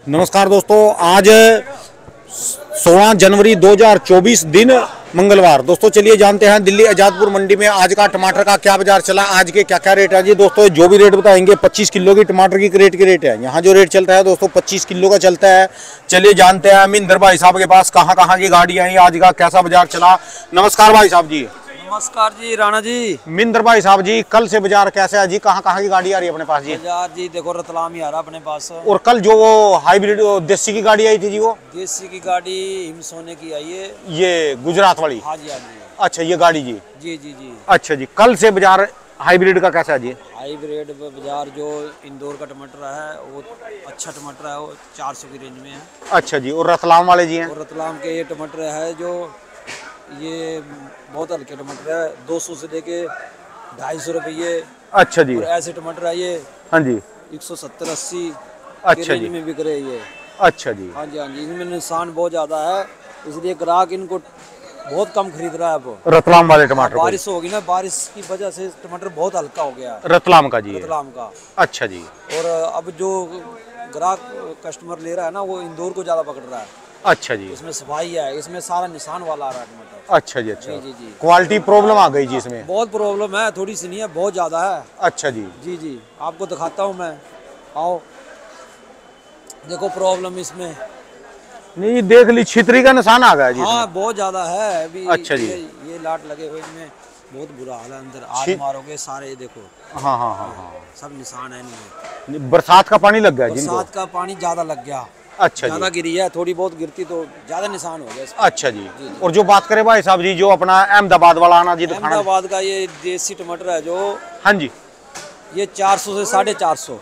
नमस्कार दोस्तों, आज 16 जनवरी 2024 दिन मंगलवार। दोस्तों चलिए जानते हैं दिल्ली आजादपुर मंडी में आज का टमाटर का क्या बाजार चला, आज के क्या क्या रेट है जी। दोस्तों जो भी रेट बताएंगे 25 किलो की टमाटर की क्रेट की रेट है। यहाँ जो रेट चलता है दोस्तों 25 किलो का चलता है। चलिए जानते हैं मिंदर भाई साहब के पास कहाँ की गाड़ी आई, आज का कैसा बाजार चला। नमस्कार भाई साहब जी। नमस्कार जी राणा जी। मिंदर भाई साहब जी, कल से बाजार कैसे है जी, कहाँ की गाड़ी आ रही है अपने पास जी? बाजार जी देखो रतलाम ही आ रहा अपने पास। और कल जो वो हाइब्रिड देसी की गाड़ी आई थी जी, वो देसी की गाड़ी हिम सोने की आई है, ये गुजरात वाली। हाँ जी हाँ जी। अच्छा ये गाड़ी जी जी जी जी। अच्छा जी, कल से बाजार हाइब्रिड का कैसा है जी? हाइब्रिड बाजार जो इंदौर का टमाटर है वो अच्छा टमाटर है, वो 400 की रेंज में है। अच्छा जी, और रतलाम वाले जी हैं? और रतलाम के ये टमाटर है जो ये बहुत हल्के टमाटर है, 200 से लेके 250 रुपये। अच्छा जी। और ऐसे टमाटर है ये हाँ जी 170-80 अच्छा रेंज जी में बिक रहे हैं ये। अच्छा जी हाँ जी हाँ जी। इनमें नुकसान बहुत ज़्यादा है, इसलिए ग्राहक इनको बहुत कम खरीद रहा है। अब रतलाम वाले टमाटर को? बारिश होगी ना, बारिश की वजह से टमाटर बहुत हल्का हो गया है रतलाम का जी है? रतलाम का। अच्छा जी। और अब जो ग्राहक कस्टमर ले रहा है ना वो इंदौर को ज़्यादा पकड़ रहा है। अच्छा जी, इसमें सफाई है, इसमें सारा निशान वाला आ रहा है टमाटर। अच्छा जी। अच्छा जी जी जी। क्वालिटी प्रॉब्लम आ गई जी इसमें? बहुत प्रॉब्लम है, थोड़ी सी नहीं है, बहुत ज़्यादा है। अच्छा जी जी जी आपको दिखाता हूँ मैं, आओ देखो प्रॉब्लम इसमें। नहीं देख ली, छितरी का निशान आ गया जी हाँ इसमें। बहुत ज़्यादा है अभी। अच्छा जी। ये लाट लगे हुए इनमें बहुत बुरा हाल है, अंदर आग मारोगे सारे देखो। हाँ हाँ हाँ हाँ, सब निशान है इनमें। बरसात का पानी लग गया जिनको? बरसात का पानी ज्यादा लग गया। अच्छा ज्यादा जी। गिरी है, थोड़ी बहुत गिरती तो ज्यादा निशान हो गया इसमें। अच्छा जी। और जो बात करें भाई साहब जी, जो अपना अहमदाबाद वाला आना जी दिखाना। अहमदाबाद का ये देसी टमाटर है जो, हाँ जी, ये 400 से 450।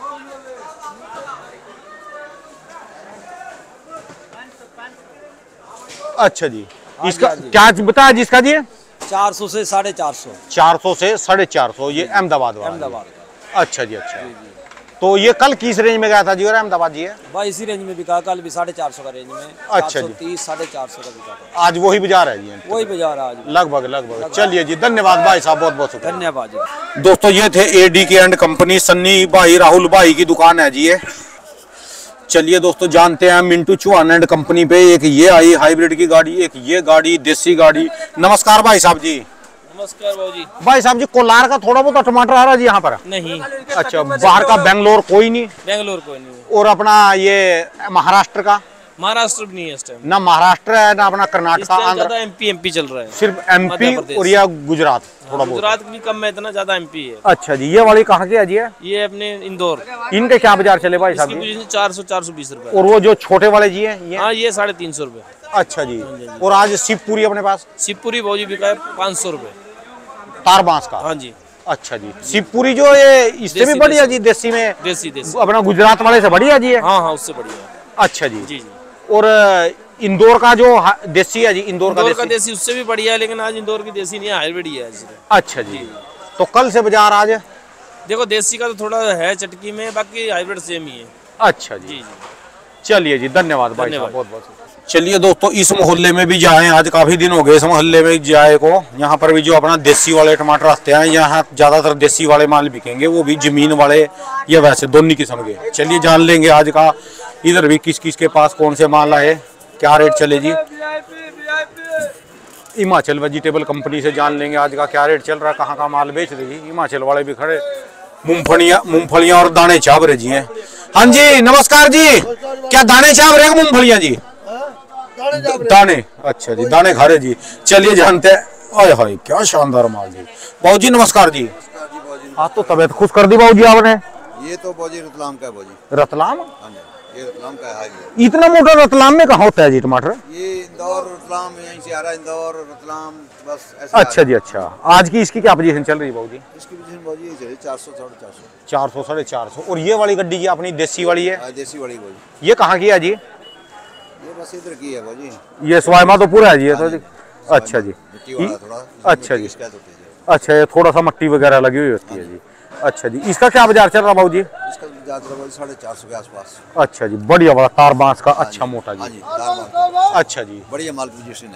अच्छा जी। हाँ इसका जी, हाँ जी। क्या बताया जी इसका जी? 400 से 450। 400 से 450 ये अहमदाबाद वाला? अहमदाबाद का। अच्छा जी। अच्छा तो ये कल किस रेंज में गया था जी और अहमदाबाद जी है? भाई इसी रेंज में बिका, कल भी 450 का रेंज में। अच्छा जी। 430 450 का बिका था। आज वही बाजार है जी? वही बाजार है आज। लगभग। चलिए जी, धन्यवाद भाई साहब, बहुत बहुत शुक्रिया। धन्यवाद जी। दोस्तों ये थे ADK एंड कंपनी, सन्नी भाई राहुल भाई की दुकान है जी ये। चलिए दोस्तों जानते हैं मिंटू चौहान एंड कंपनी पे, एक ये आई हाइब्रिड की गाड़ी, एक ये गाड़ी देसी गाड़ी। नमस्कार भाई साहब जी। नमस्कार भाजी। भाई साहब जी, कोलार का थोड़ा बहुत टमाटर आ रहा है जी यहाँ पर? नहीं। अच्छा, बाहर का बेंगलोर कोई नहीं? बेंगलोर कोई नहीं। और अपना ये महाराष्ट्र का? महाराष्ट्र भी नहीं है इस टाइम। ना महाराष्ट्र है ना अपना कर्नाटका, आंध्र। एमपी चल रहा है, सिर्फ MP और या गुजरात थोड़ा बहुत? गुजरात भी कम है, इतना ज्यादा एमपी है। अच्छा जी। ये वाली कहाँ की है जी? ये अपने इंदौर। इनके क्या बाजार चले भाई साहब जी? 400-420 रुपए। और वो जो छोटे वाले जी है ये? हाँ ये 350 रुपए। अच्छा जी। और आज शिवपुरी अपने पास? शिवपुरी भाजी बिका है 500 रुपए तार बांस का? हाँ जी। अच्छा जी। शिवपुरी जो ये इससे भी बढ़िया जी, देसी में? देसी अपना गुजरात वाले से बढ़िया जी है? हाँ उससे बढ़िया। अच्छा जी। जी। और इंदौर का जो देसी है जी, इंदौर का देसी उससे भी बढ़िया है, लेकिन आज इंदौर की देसी नहीं है, हाइब्रिड ही है। अच्छा जी। तो कल से बाजार आज देखो देसी का तो थोड़ा है चटकी में, बाकी हाइब्रिड सेम ही है। अच्छा जी। चलिए जी, धन्यवाद भाई साहब, बहुत बहुत। चलिए दोस्तों, इस मोहल्ले में भी जाए, आज काफी दिन हो गए इस मोहल्ले में जाए को। यहाँ पर भी जो अपना देसी वाले टमाटर आते हैं, यहाँ ज्यादातर देसी वाले माल बिकेंगे, वो भी जमीन वाले या वैसे दोनों किस्म के। चलिए जान लेंगे आज का इधर भी किस किस के पास कौन से माल आए, क्या रेट चले जी। हिमाचल वेजिटेबल कंपनी से जान लेंगे आज का क्या रेट चल रहा है, कहाँ का माल बेच रही। हिमाचल वाले भी खड़े, मूंगफलियां और दाने चाप रहे जी हैं। हाँ जी नमस्कार जी, क्या दाने चाप रहे मूंगफलियां जी? दाने, अच्छा जी, दाने खा रहे जी। चलिए जानते हैं। आय हाय क्या शानदार माल जी। बाबू जी नमस्कार जी। हाँ तो तबीयत खुश कर दी बाबू जी आपने। ये तो बाजी रतलाम का है बाजी। रतलाम? ये रतलाम का है। इतना मोटा रतलाम में कहाँ होता है जी टमाटर? ये इंदौर रतलाम यहीं से आ रहा है, इंदौर रतलाम बस ऐसे। अच्छा जी। अच्छा, आज की इसकी क्या पोजीशन चल रही है बाबू जी? इसकी पोजीशन बाजी यही चली 400-450। 400 450। और ये वाली गड्डी जी अपनी देसी वाली है? देसी वाली बाजी। ये कहाँ की है जी? ये बस इधर की है बाजी। ये स्वाइमा तो पूरा है जी ये तो जी। अच्छा जी। थोड़ा अच्छा जी। अच्छा, ये थोड़ा सा मट्टी वगैरह लगी हुई होती है जी। अच्छा जी। इसका क्या बाजार चल रहा बाबू जी? इसका बाजार 450 के आसपास। अच्छा जी, बढ़िया वाला तार बांस का, अच्छा मोटा जी। हाँ जी, अच्छा जी, बढ़िया माल पोजीशन है।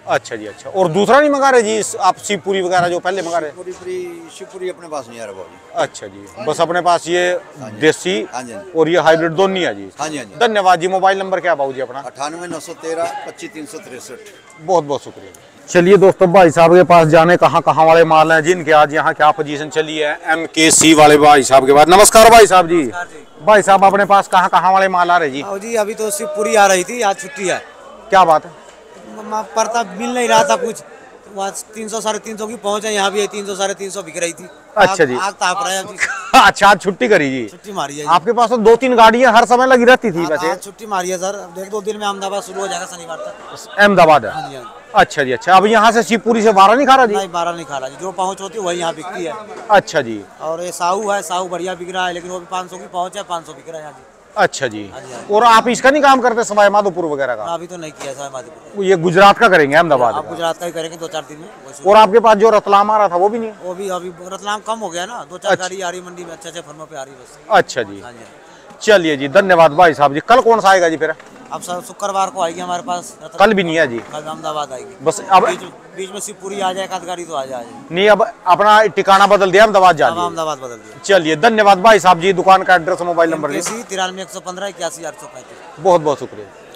अच्छा जी, अच्छा। और दूसरा नहीं मंगा रहे जी आप शिवपुरी वगैरह जो पहले मंगा रहे? शिवपुरी अपने पास नहीं आ रहा भाजी। अच्छा जी, बस अपने पास ये देसी हाँ जी, और ये हाइब्रिड दोनों ही है जी। हाँ जी, हाँ जी। धन्यवाद जी। मोबाइल नंबर क्या बाबू जी अपना? 98 913 25 363। बहुत बहुत शुक्रिया। चलिए दोस्तों, भाई साहब के पास जाने कहाँ कहाँ वाले माल हैं जिनके आज यहाँ क्या पोजीशन चली है, MKC वाले भाई साहब के बाद। नमस्कार भाई साहब जी। भाई साहब अपने पास कहाँ कहाँ वाले माल आ रहे जी? जी अभी तो शिवपुरी आ रही थी, आज छुट्टी है। क्या बात है? पड़ता मिल नहीं रहा था कुछ, वहाँ 300 साढ़े 300 की पहुँच है, यहाँ भी 300 साढ़े 300 बिक रही थी। अच्छा जी। आग ताप रहा है अभी। अच्छा, आज छुट्टी करी जी? छुट्टी मारी है। आपके पास तो 2-3 गाड़ियाँ हर समय लगी रहती थी वैसे? छुट्टी मारी है सर, 1-2 दिन में अहमदाबाद शुरू हो जाएगा, शनिवार तक। अहमदाबाद है? हाँ जी, हाँ। अच्छा जी, अच्छा। अब यहाँ से शिवपुरी से बारह नहीं खा रहा जी? नहीं, 12 नहीं खा रहा जी, जो पहुँच होती है वही यहाँ बिकती है। अच्छा जी। और ये साहू है, साहू बढ़िया बिक रहा है, लेकिन वो भी 500 की पहुँच है, 500 बिक रहा है यहाँ जी। अच्छा जी। और आप इसका नहीं काम करते सवाई माधोपुर वगैरह का? अभी तो नहीं किया सवाई माधोपुर। ये गुजरात का करेंगे, अहमदाबाद आप का? गुजरात का ही करेंगे 2-4 दिन में। और आपके पास जो रतलाम आ रहा था वो भी नहीं? वो भी अभी रतलाम कम हो गया ना, 2-4 गाड़ी आ रही मंडी में, अच्छे फर्मों पे आ रही बस। अच्छा जी। हाँ जी। चलिए जी, धन्यवाद भाई साहब जी। कल कौन सा आएगा जी फिर? अब सर शुक्रवार को आएगी हमारे पास। कल भी नहीं है जी? कल अहमदाबाद आएगी बस अब बीच में शिवपुरी आ जाए, एक आध गाड़ी तो आ जाए। नहीं, अब अपना ठिकाना बदल दिया, अहमदाबाद जा दिया। अहमदाबाद बदल दिया। चलिए, धन्यवाद भाई साहब जी। दुकान का एड्रेस, मोबाइल नंबर जी? 93 115 81 835। बहुत बहुत शुक्रिया।